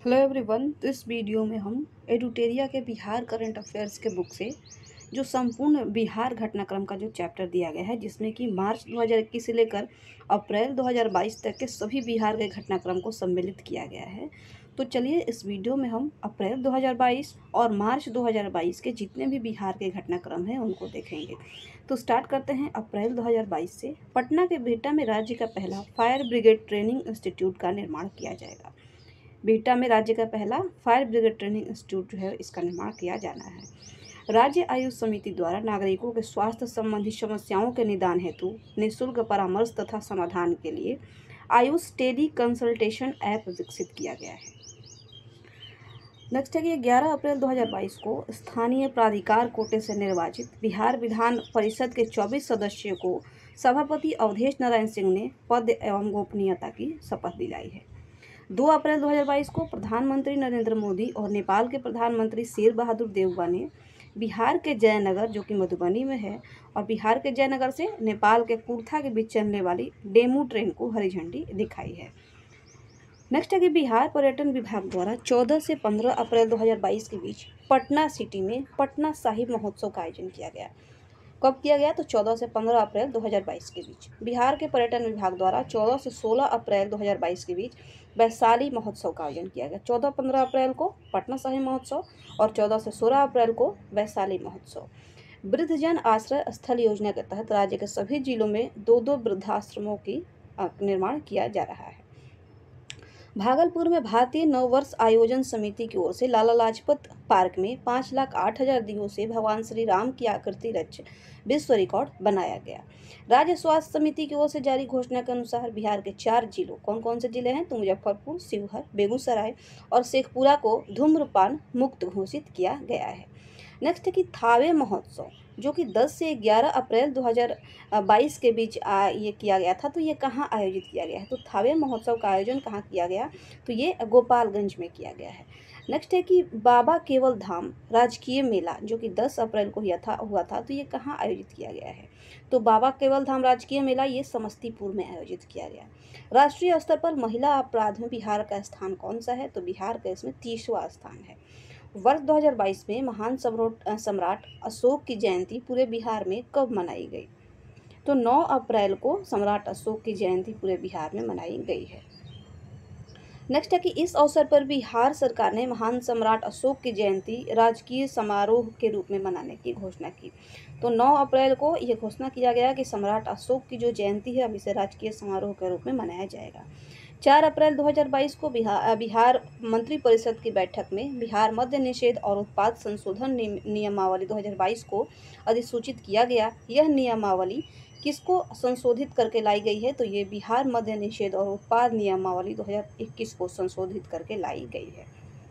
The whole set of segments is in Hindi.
Hello everyone. तो इस वीडियो में हम एडुटेरिया के बिहार करंट अफेयर्स के बुक से जो संपूर्ण बिहार घटनाक्रम का जो चैप्टर दिया गया है, जिसमें कि मार्च 2021 से लेकर अप्रैल 2022 तक के सभी बिहार के घटनाक्रम को सम्मिलित किया गया है। तो चलिए इस वीडियो में हम अप्रैल 2022 और मार्च 2022 के जितने भी बिहार के घटनाक्रम हैं उनको देखेंगे। तो स्टार्ट करते हैं अप्रैल 2022 से। पटना के बिहटा में राज्य का पहला फायर ब्रिगेड ट्रेनिंग इंस्टीट्यूट का निर्माण किया जाएगा। बिहटा में राज्य का पहला फायर ब्रिगेड ट्रेनिंग इंस्टीट्यूट जो है, इसका निर्माण किया जाना है। राज्य आयुष समिति द्वारा नागरिकों के स्वास्थ्य संबंधी समस्याओं के निदान हेतु निःशुल्क परामर्श तथा समाधान के लिए आयुष टेली कंसल्टेशन ऐप विकसित किया गया है। नेक्स्ट है कि 11 अप्रैल 2022 को स्थानीय प्राधिकार कोटे से निर्वाचित बिहार विधान परिषद के 24 सदस्यों को सभापति अवधेश नारायण सिंह ने पद एवं गोपनीयता की शपथ दिलाई है। 2 अप्रैल 2022 को प्रधानमंत्री नरेंद्र मोदी और नेपाल के प्रधानमंत्री शेर बहादुर देउबा ने बिहार के जयनगर, जो कि मधुबनी में है, और बिहार के जयनगर से नेपाल के कुर्था के बीच चलने वाली डेमू ट्रेन को हरी झंडी दिखाई है। नेक्स्ट है कि बिहार पर्यटन विभाग द्वारा 14 से 15 अप्रैल 2022 के बीच पटना सिटी में पटना साहिब महोत्सव का आयोजन किया गया। कब किया गया? तो 14 से 15 अप्रैल 2022 के बीच। बिहार के पर्यटन विभाग द्वारा 14 से 16 अप्रैल 2022 के बीच वैशाली महोत्सव का आयोजन किया गया। 14-15 अप्रैल को पटना साहिब महोत्सव और 14 से 16 अप्रैल को वैशाली महोत्सव। वृद्धजन आश्रय स्थल योजना के तहत राज्य के सभी जिलों में 2-2 वृद्धाश्रमों की निर्माण किया जा रहा है। भागलपुर में भारतीय नववर्ष आयोजन समिति की ओर से लाला लाजपत पार्क में 5,08,000 दीयों से भगवान श्री राम की आकृति रच विश्व रिकॉर्ड बनाया गया। राज्य स्वास्थ्य समिति की ओर से जारी घोषणा के अनुसार बिहार के 4 जिलों, कौन कौन से जिले हैं? तो मुजफ्फरपुर, शिवहर, बेगूसराय और शेखपुरा को धूम्रपान मुक्त घोषित किया गया है। नेक्स्ट है कि थावे महोत्सव, जो कि 10 से 11 अप्रैल 2022 के बीच ये किया गया था। तो ये कहाँ आयोजित किया गया है? तो थावे महोत्सव का आयोजन कहाँ किया गया? तो ये गोपालगंज में किया गया है। नेक्स्ट है कि बाबा केवल धाम राजकीय मेला, जो कि 10 अप्रैल को हुआ था। तो ये कहाँ आयोजित किया गया है? तो बाबा केवल धाम राजकीय मेला ये समस्तीपुर में आयोजित किया गया। राष्ट्रीय स्तर पर महिला अपराध में बिहार का स्थान कौन सा है? तो बिहार का इसमें 30वां स्थान है। वर्ष 2022 में महान सम्राट अशोक की जयंती पूरे बिहार में कब मनाई गई? तो 9 अप्रैल को सम्राट अशोक की जयंती पूरे बिहार में मनाई गई है। नेक्स्ट है कि इस अवसर पर बिहार सरकार ने महान सम्राट अशोक की जयंती राजकीय समारोह के रूप में मनाने की घोषणा की। तो 9 अप्रैल को यह घोषणा किया गया कि सम्राट अशोक की जो जयंती है, अब इसे राजकीय समारोह के रूप में मनाया जाएगा। 4 अप्रैल 2022 को बिहार मंत्री परिषद की बैठक में बिहार मद्य निषेध और उत्पाद संशोधन नियमावली 2022 को अधिसूचित किया गया। यह नियमावली किसको संशोधित करके लाई गई है? तो ये बिहार मद्य निषेध और उत्पाद नियमावली 2021 को संशोधित करके लाई गई है।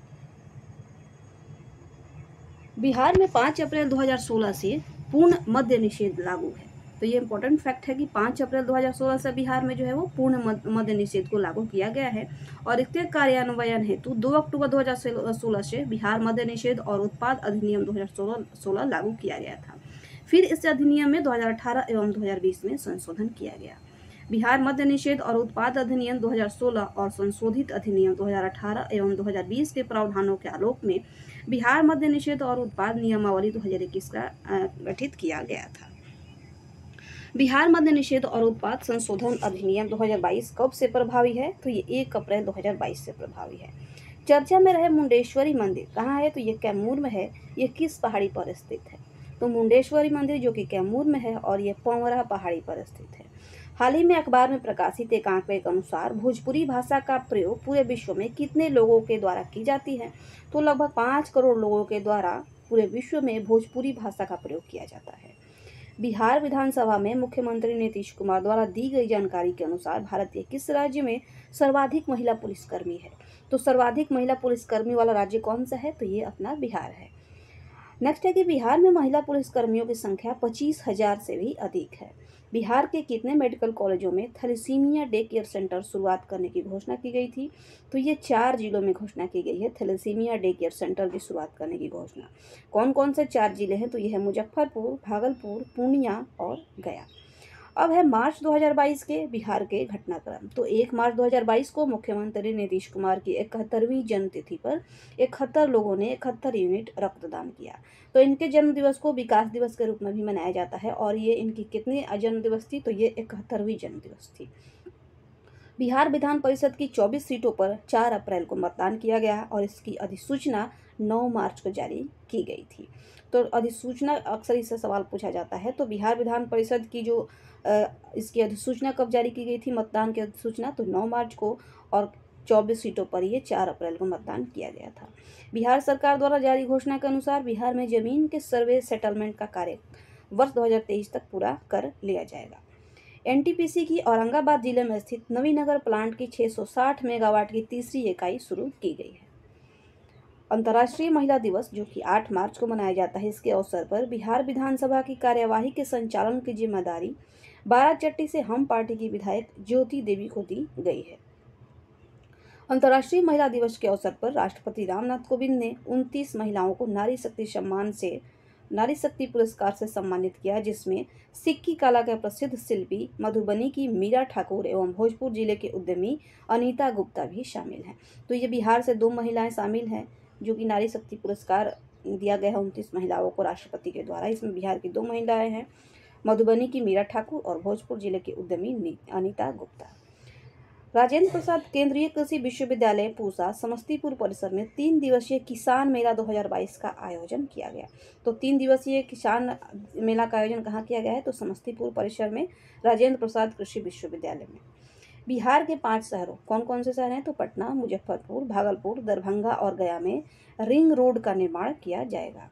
बिहार में 5 अप्रैल 2016 से पूर्ण मद्य निषेध लागू है। तो ये इंपॉर्टेंट फैक्ट है कि 5 अप्रैल 2016 से बिहार में जो है वो पूर्ण मद्य निषेध को लागू किया गया है। और इसके कार्यान्वयन हेतु 2 अक्टूबर 2016 से बिहार मद्य निषेध और उत्पाद अधिनियम 2016 लागू किया गया था। फिर इस अधिनियम में 2018 एवं 2020 में संशोधन किया गया। बिहार मद्य निषेध और उत्पाद अधिनियम 2016 और संशोधित अधिनियम 2018 एवं 2020 के प्रावधानों के आलोक में बिहार मद्य निषेध और उत्पाद नियमावली 2021 का गठित किया गया था। बिहार मद्य निषेध और उत्पाद संशोधन अधिनियम 2022 कब से प्रभावी है? तो ये 1 अप्रैल 2022 से प्रभावी है। चर्चा में रहे मुंडेश्वरी मंदिर कहाँ है? तो ये कैमूर में है। ये किस पहाड़ी पर स्थित है? तो मुंडेश्वरी मंदिर जो कि कैमूर में है और ये पौवरा पहाड़ी पर स्थित है। हाल ही में अखबार में प्रकाशित एक आंकड़े के अनुसार भोजपुरी भाषा का प्रयोग पूरे विश्व में कितने लोगों के द्वारा की जाती है? तो लगभग 5 करोड़ लोगों के द्वारा पूरे विश्व में भोजपुरी भाषा का प्रयोग किया जाता है। बिहार विधानसभा में मुख्यमंत्री नीतीश कुमार द्वारा दी गई जानकारी के अनुसार भारत के किस राज्य में सर्वाधिक महिला पुलिसकर्मी है? तो सर्वाधिक महिला पुलिसकर्मी वाला राज्य कौन सा है? तो ये अपना बिहार है। नेक्स्ट है कि बिहार में महिला पुलिसकर्मियों की संख्या 25,000 से भी अधिक है। बिहार के कितने मेडिकल कॉलेजों में थैलेसीमिया डे केयर सेंटर शुरुआत करने की घोषणा की गई थी? तो ये 4 जिलों में घोषणा की गई है थैलेसीमिया डे केयर सेंटर की शुरुआत करने की घोषणा। कौन कौन से 4 जिले हैं? तो ये है मुजफ्फरपुर, भागलपुर, पूर्णिया और गया। अब है मार्च 2022 के बिहार के घटनाक्रम। तो 1 मार्च 2022 को मुख्यमंत्री नीतीश कुमार की 71वीं जन्मतिथि पर 71 लोगों ने 71 यूनिट रक्तदान किया। तो इनके जन्म दिवस को विकास दिवस के रूप में भी मनाया जाता है। और ये इनकी कितनी जन्म दिवस थी? तो ये 71वीं जन्म दिवस थी। बिहार विधान परिषद की 24 सीटों पर 4 अप्रैल को मतदान किया गया और इसकी अधिसूचना 9 मार्च को जारी की गई थी। तो अधिसूचना, अक्सर इससे सवाल पूछा जाता है। तो बिहार विधान परिषद की जो इसकी अधिसूचना कब जारी की गई थी, मतदान की अधिसूचना, तो 9 मार्च को, और 24 सीटों पर ये 4 अप्रैल को मतदान किया गया था। बिहार सरकार द्वारा जारी घोषणा के अनुसार बिहार में जमीन के सर्वे सेटलमेंट का कार्य वर्ष 2023 तक पूरा कर लिया जाएगा। एनटीपीसी की औरंगाबाद जिले में स्थित नवीनगर प्लांट की 660 मेगावाट की तीसरी इकाई शुरू की गई है। अंतर्राष्ट्रीय महिला दिवस, जो कि 8 मार्च को मनाया जाता है, इसके अवसर पर बिहार विधानसभा की कार्यवाही के संचालन की जिम्मेदारी बाराचट्टी से हम पार्टी की विधायक ज्योति देवी को दी गई है। अंतर्राष्ट्रीय महिला दिवस के अवसर पर राष्ट्रपति रामनाथ कोविंद ने 29 महिलाओं को नारी शक्ति पुरस्कार से सम्मानित किया, जिसमें सिक्की कला के प्रसिद्ध शिल्पी मधुबनी की मीरा ठाकुर एवं भोजपुर जिले के उद्यमी अनीता गुप्ता भी शामिल हैं। तो ये बिहार से 2 महिलाएं शामिल हैं जो कि नारी शक्ति पुरस्कार दिया गया है 29 महिलाओं को राष्ट्रपति के द्वारा। इसमें बिहार की 2 महिलाएं हैं, मधुबनी की मीरा ठाकुर और भोजपुर जिले के उद्यमी अनीता गुप्ता। राजेंद्र प्रसाद केंद्रीय कृषि विश्वविद्यालय पूसा समस्तीपुर परिसर में 3 दिवसीय किसान मेला 2022 का आयोजन किया गया। तो 3 दिवसीय किसान मेला का आयोजन कहाँ किया गया है? तो समस्तीपुर परिसर में राजेंद्र प्रसाद कृषि विश्वविद्यालय में। बिहार के 5 शहरों, कौन कौन से शहर हैं? तो पटना, मुजफ्फरपुर, भागलपुर, दरभंगा और गया में रिंग रोड का निर्माण किया जाएगा।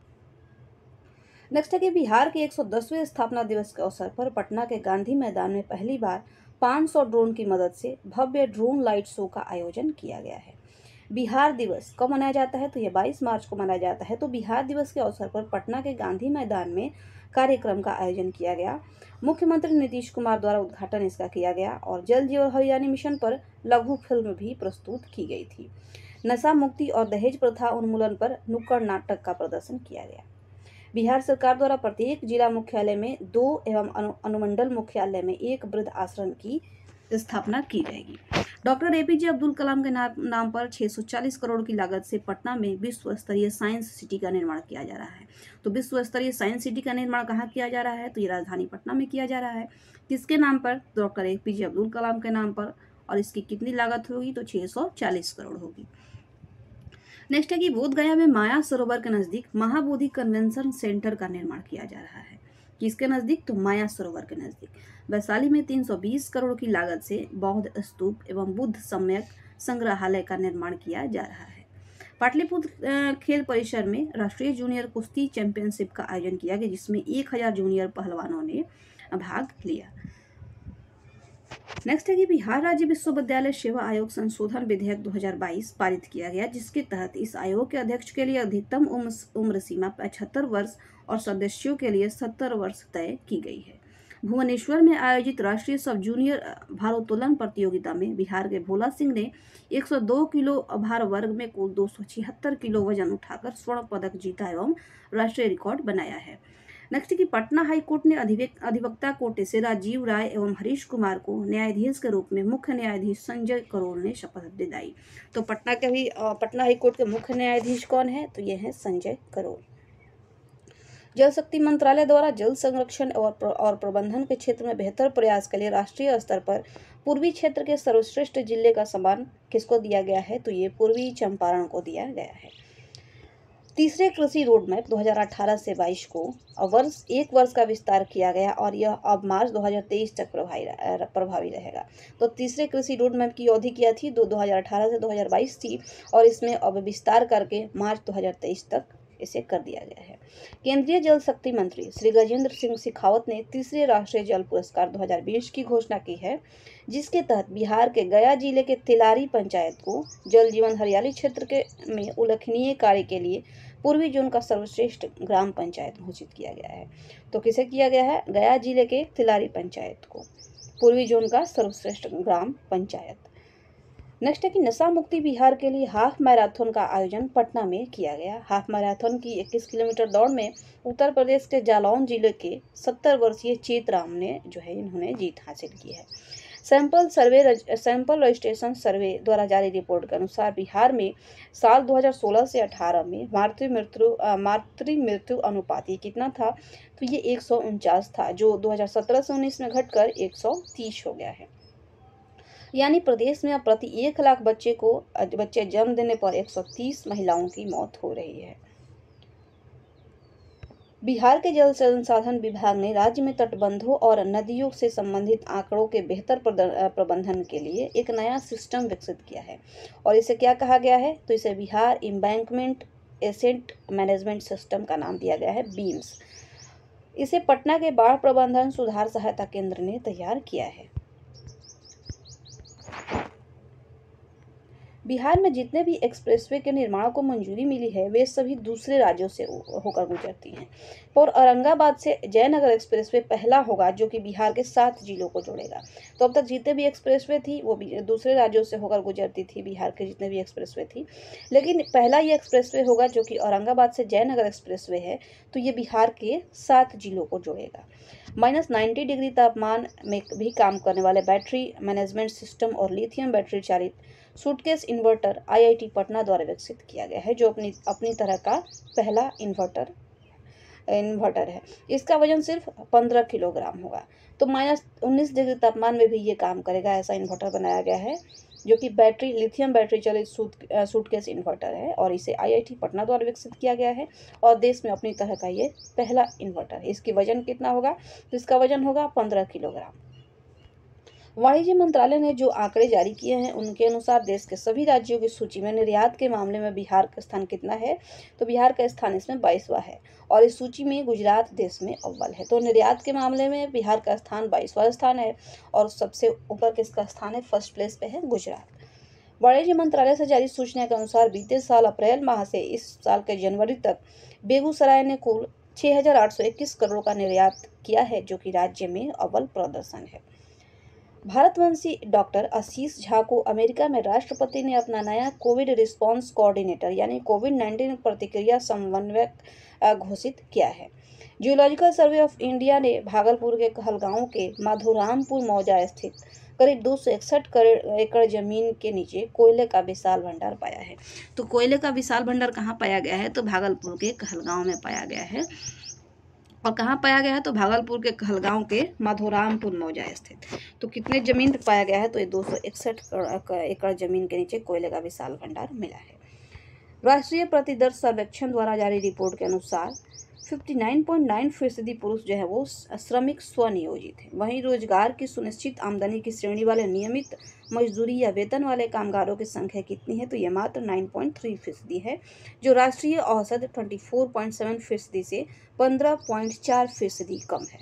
नेक्स्ट है कि बिहार के 110वें स्थापना दिवस के अवसर पर पटना के गांधी मैदान में पहली बार 500 ड्रोन की मदद से भव्य ड्रोन लाइट शो का आयोजन किया गया है। बिहार दिवस कब मनाया जाता है? तो यह 22 मार्च को मनाया जाता है। तो बिहार दिवस के अवसर पर पटना के गांधी मैदान में कार्यक्रम का आयोजन किया गया। मुख्यमंत्री नीतीश कुमार द्वारा उद्घाटन इसका किया गया और जल जीवन हरियाली मिशन पर लघु फिल्म भी प्रस्तुत की गई थी। नशा मुक्ति और दहेज प्रथा उन्मूलन पर नुक्कड़ नाटक का प्रदर्शन किया गया। बिहार सरकार द्वारा प्रत्येक जिला मुख्यालय में 2 एवं अनुमंडल मुख्यालय में 1 वृद्ध आश्रम की स्थापना की जाएगी। डॉक्टर एपीजे अब्दुल कलाम के नाम पर 640 करोड़ की लागत से पटना में विश्व स्तरीय साइंस सिटी का निर्माण किया जा रहा है। तो विश्व स्तरीय साइंस सिटी का निर्माण कहाँ किया जा रहा है? तो ये राजधानी पटना में किया जा रहा है। किसके नाम पर? डॉक्टर एपीजे अब्दुल कलाम के नाम पर। और इसकी कितनी लागत होगी? तो 640 करोड़ होगी। नेक्स्ट है कि बोधगया में माया सरोवर के नजदीक महाबोधि कन्वेंशन सेंटर का निर्माण किया जा रहा है। किसके नजदीक? तो माया सरोवर के नजदीक। वैशाली में 320 करोड़ की लागत से बौद्ध स्तूप एवं बुद्ध सम्यक संग्रहालय का निर्माण किया जा रहा है। पाटलिपुत्र खेल परिसर में राष्ट्रीय जूनियर कुश्ती चैंपियनशिप का आयोजन किया गया, जिसमें 1000 जूनियर पहलवानों ने भाग लिया। नेक्स्ट है कि बिहार राज्य विश्वविद्यालय सेवा आयोग संशोधन विधेयक 2022 पारित किया गया, जिसके तहत इस आयोग के अध्यक्ष के लिए अधिकतम उम्र सीमा 75 वर्ष और सदस्यों के लिए 70 वर्ष तय की गई है। भुवनेश्वर में आयोजित राष्ट्रीय सब जूनियर भारोत्तोलन प्रतियोगिता में बिहार के भोला सिंह ने 102 किलो भार वर्ग में कुल 276 किलो वजन उठाकर स्वर्ण पदक जीता एवं राष्ट्रीय रिकॉर्ड बनाया है। नेक्स्ट की पटना हाईकोर्ट ने अधिवक्ता कोटे से राजीव राय एवं हरीश कुमार को न्यायाधीश के रूप में मुख्य न्यायाधीश संजय करोल ने शपथ दिलाई। तो पटना हाईकोर्ट के मुख्य न्यायाधीश कौन है? तो ये है संजय करोल। जल शक्ति मंत्रालय द्वारा जल संरक्षण और प्रबंधन के क्षेत्र में बेहतर प्रयास के लिए राष्ट्रीय स्तर पर पूर्वी क्षेत्र के सर्वश्रेष्ठ जिले का सम्मान किसको दिया गया है? तो ये पूर्वी चंपारण को दिया गया है। तीसरे कृषि रोड मैप 2018 से 22 को एक वर्ष का विस्तार किया गया और यह अब मार्च 2023 तक प्रभावी रहेगा। तो तीसरे कृषि रोड मैप की अवधि क्या थी? 2018 से 2022 थी और इसमें अब विस्तार करके मार्च 2023 तक इसे कर दिया गया है। केंद्रीय जल शक्ति मंत्री श्री गजेंद्र सिंह शेखावत ने तीसरे राष्ट्रीय जल पुरस्कार 2020 की घोषणा की है, जिसके तहत बिहार के गया जिले के तिलारी पंचायत को जल जीवन हरियाली क्षेत्र में उल्लेखनीय कार्य के लिए पूर्वी जोन का सर्वश्रेष्ठ ग्राम पंचायत घोषित किया गया है। तो किसे किया गया है? गया जिले के तिलारी पंचायत को पूर्वी जोन का सर्वश्रेष्ठ ग्राम पंचायत। नेक्स्ट है कि नशा मुक्ति बिहार के लिए हाफ मैराथन का आयोजन पटना में किया गया। हाफ मैराथन की 21 किलोमीटर दौड़ में उत्तर प्रदेश के जालौन जिले के 70 वर्षीय चेतराम ने जो है इन्होंने जीत हासिल की है। सैंपल रजिस्ट्रेशन सर्वे द्वारा जारी रिपोर्ट के अनुसार बिहार में साल 2016 से 18 में मातृ मृत्यु अनुपात ये कितना था, तो ये 149 था, जो 2017 से 19 में घटकर 130 हो गया है। यानी प्रदेश में अब प्रति 1 लाख बच्चे जन्म देने पर 130 महिलाओं की मौत हो रही है। बिहार के जल संसाधन विभाग ने राज्य में तटबंधों और नदियों से संबंधित आंकड़ों के बेहतर प्रबंधन के लिए एक नया सिस्टम विकसित किया है। और इसे क्या कहा गया है, तो इसे Bihar embankment asset management system का नाम दिया गया है, बीम्स। इसे पटना के बाढ़ प्रबंधन सुधार सहायता केंद्र ने तैयार किया है। बिहार में जितने भी एक्सप्रेसवे के निर्माण को मंजूरी मिली है वे सभी दूसरे राज्यों से होकर गुजरती हैं। और औरंगाबाद से जयनगर एक्सप्रेसवे पहला होगा जो कि बिहार के 7 जिलों को जोड़ेगा। तो अब तक जितने भी एक्सप्रेसवे थी वो दूसरे राज्यों से होकर गुजरती थी, बिहार के जितने भी एक्सप्रेसवे थी, लेकिन पहला ये एक्सप्रेसवे होगा जो कि औरंगाबाद से जयनगर एक्सप्रेसवे है, तो ये बिहार के 7 जिलों को जोड़ेगा। -90 डिग्री तापमान में भी काम करने वाले बैटरी मैनेजमेंट सिस्टम और लिथियम बैटरी चालित सूटकेस इन्वर्टर आईआईटी पटना द्वारा विकसित किया गया है, जो अपनी तरह का पहला इन्वर्टर है। इसका वजन सिर्फ 15 किलोग्राम होगा। तो -19 डिग्री तापमान में भी ये काम करेगा, ऐसा इन्वर्टर बनाया गया है, जो कि लिथियम बैटरी चलित सूटकेस इन्वर्टर है। और इसे आईआईटी पटना द्वारा विकसित किया गया है और देश में अपनी तरह का ये पहला इन्वर्टर है। इसकी वजन कितना होगा, तो इसका वजन होगा 15 किलोग्राम। वाणिज्य मंत्रालय ने जो आंकड़े जारी किए हैं उनके अनुसार देश के सभी राज्यों की सूची में निर्यात के मामले में बिहार का स्थान कितना है, तो बिहार का स्थान इसमें 22वां है और इस सूची में गुजरात देश में अव्वल है। तो निर्यात के मामले में बिहार का स्थान 22वां स्थान है और सबसे ऊपर किसका स्थान है, फर्स्ट प्लेस पे है गुजरात। वाणिज्य मंत्रालय से जारी सूचना के अनुसार बीते साल अप्रैल माह से इस साल के जनवरी तक बेगूसराय ने कुल 6,821 करोड़ का निर्यात किया है, जो कि राज्य में अव्वल प्रदर्शन है। भारतवंशी डॉक्टर आशीष झा को अमेरिका में राष्ट्रपति ने अपना नया कोविड रिस्पांस कोऑर्डिनेटर यानी कोविड-19 प्रतिक्रिया समन्वयक घोषित किया है। जियोलॉजिकल सर्वे ऑफ इंडिया ने भागलपुर के कहलगांव के माधोरामपुर मौजा स्थित करीब 261 एकड़ जमीन के नीचे कोयले का विशाल भंडार पाया है। तो कोयले का विशाल भंडार कहाँ पाया गया है, तो भागलपुर के कहलगांव में पाया गया है। और कहाँ पाया गया है, तो भागलपुर के कहलगांव के माधोरामपुर मौजा स्थित। तो कितने जमीन पर पाया गया है, तो ये 261 एकड़ जमीन के नीचे कोयले का विशाल भंडार मिला है। राष्ट्रीय प्रतिदर्श सर्वेक्षण द्वारा जारी रिपोर्ट के अनुसार 59.9% पुरुष जो है वो श्रमिक स्वनियोजित है। वहीं रोजगार की सुनिश्चित आमदनी की श्रेणी वाले नियमित मजदूरी या वेतन वाले कामगारों की संख्या कितनी है, तो यह मात्र 9.3% है, जो राष्ट्रीय औसत 24.7% से 15.4% कम है।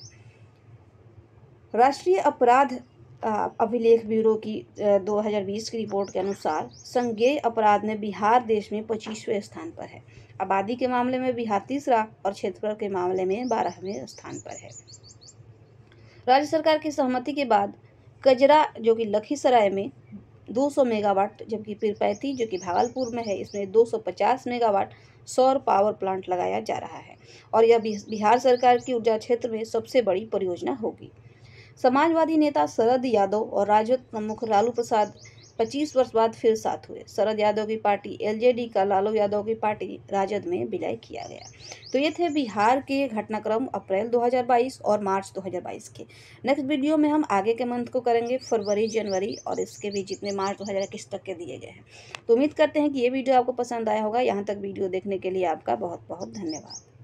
राष्ट्रीय अपराध अभिलेख ब्यूरो की 2020 की रिपोर्ट के अनुसार संज्ञेय अपराध में बिहार देश में 25वें स्थान पर है। आबादी के मामले में बिहार तीसरा और क्षेत्रफल के मामले में 12वें स्थान पर है। राज्य सरकार की सहमति के बाद कजरा जो कि लखीसराय में 200 मेगावाट, जबकि पीरपैंती जो कि भागलपुर में है इसमें 250 मेगावाट सौर पावर प्लांट लगाया जा रहा है और यह बिहार सरकार की ऊर्जा क्षेत्र में सबसे बड़ी परियोजना होगी। समाजवादी नेता शरद यादव और राजद प्रमुख लालू प्रसाद 25 वर्ष बाद फिर साथ हुए। शरद यादव की पार्टी एलजेडी का लालू यादव की पार्टी राजद में विलय किया गया। तो ये थे बिहार के घटनाक्रम अप्रैल 2022 और मार्च 2022 के। नेक्स्ट वीडियो में हम आगे के मंथ को करेंगे फरवरी, जनवरी और इसके भी जितने मार्च 2021 तक के दिए गए हैं। तो उम्मीद करते हैं कि ये वीडियो आपको पसंद आया होगा। यहाँ तक वीडियो देखने के लिए आपका बहुत बहुत धन्यवाद।